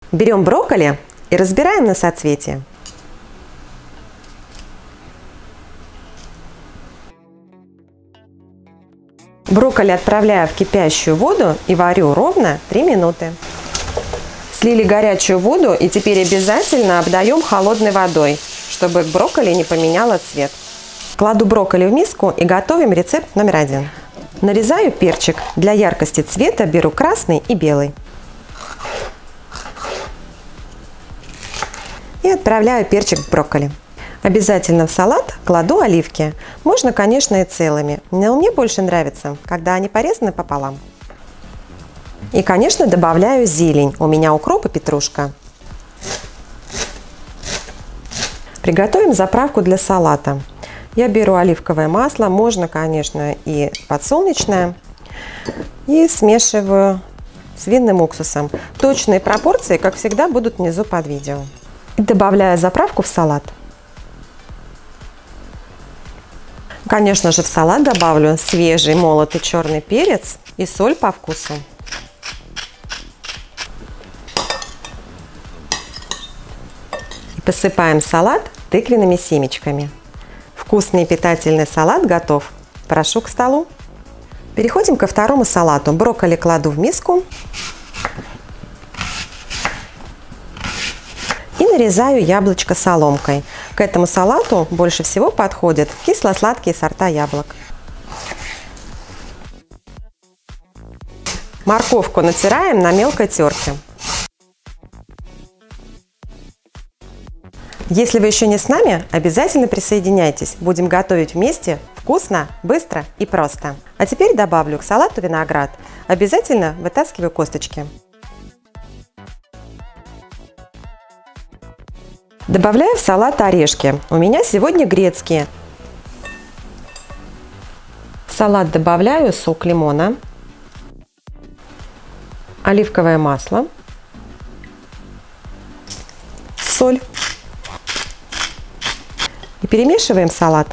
Берем брокколи и разбираем на соцветия. Брокколи отправляю в кипящую воду и варю ровно 3 минуты. Слили горячую воду и теперь обязательно обдаем холодной водой, чтобы брокколи не поменяло цвет. Кладу брокколи в миску и готовим рецепт номер 1. Нарезаю перчик. Для яркости цвета беру красный и белый. И отправляю перчик в брокколи. Обязательно в салат кладу оливки. Можно, конечно, и целыми, но мне больше нравится, когда они порезаны пополам. И, конечно, добавляю зелень. У меня укроп и петрушка. Приготовим заправку для салата. Я беру оливковое масло, можно, конечно, и подсолнечное. И смешиваю с винным уксусом. Точные пропорции, как всегда, будут внизу под видео. И добавляю заправку в салат. Конечно же, в салат добавлю свежий молотый черный перец и соль по вкусу. И посыпаем салат тыквенными семечками. Вкусный и питательный салат готов. Прошу к столу. Переходим ко второму салату. Брокколи кладу в миску. И нарезаю яблочко соломкой. К этому салату больше всего подходят кисло-сладкие сорта яблок. Морковку натираем на мелкой терке. Если вы еще не с нами, обязательно присоединяйтесь. Будем готовить вместе вкусно, быстро и просто. А теперь добавлю к салату виноград. Обязательно вытаскиваю косточки. Добавляю в салат орешки. У меня сегодня грецкие. В салат добавляю сок лимона, оливковое масло, соль. И перемешиваем салат.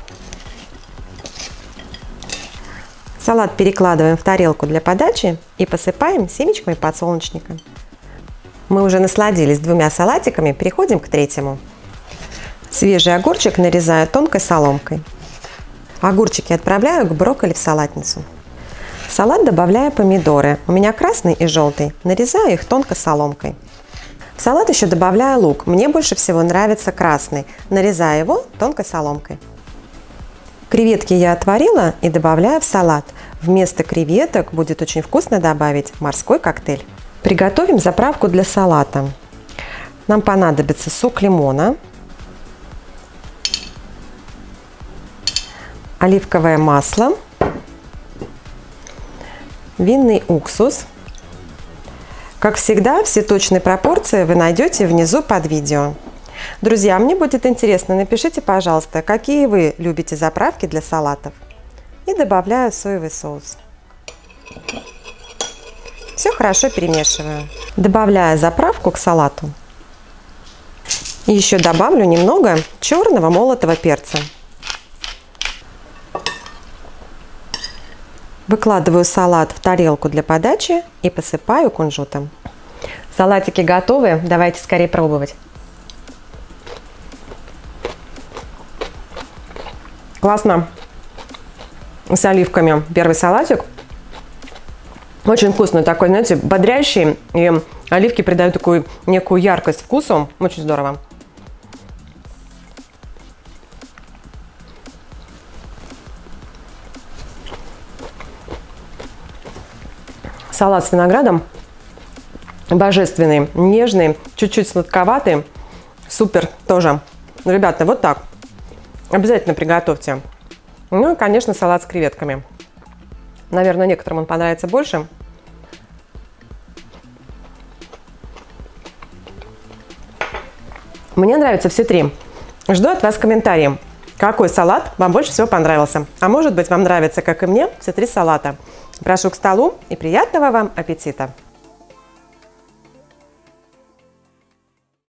Салат перекладываем в тарелку для подачи и посыпаем семечками подсолнечника. Мы уже насладились 2 салатиками, переходим к третьему. Свежий огурчик нарезаю тонкой соломкой. Огурчики отправляю к брокколи в салатницу. В салат добавляю помидоры. У меня красный и желтый. Нарезаю их тонко соломкой. В салат еще добавляю лук. Мне больше всего нравится красный. Нарезаю его тонкой соломкой. Креветки я отварила и добавляю в салат. Вместо креветок будет очень вкусно добавить морской коктейль. Приготовим заправку для салата. Нам понадобится сок лимона, оливковое масло, винный уксус. Как всегда, все точные пропорции вы найдете внизу под видео. Друзья, мне будет интересно, напишите, пожалуйста, какие вы любите заправки для салатов. И добавляю соевый соус. Все хорошо перемешиваю. Добавляю заправку к салату. И еще добавлю немного черного молотого перца. Выкладываю салат в тарелку для подачи и посыпаю кунжутом. Салатики готовы, давайте скорее пробовать. Классно с оливками первый салатик. Очень вкусный такой, знаете, бодрящий. И оливки придают такую некую яркость вкусу. Очень здорово. Салат с виноградом божественный, нежный, чуть-чуть сладковатый. Супер тоже. Ребята, вот так. Обязательно приготовьте. Ну и, конечно, салат с креветками. Наверное, некоторым он понравится больше. Мне нравятся все 3. Жду от вас комментарии, какой салат вам больше всего понравился. А может быть, вам нравится, как и мне, все 3 салата. Прошу к столу и приятного вам аппетита!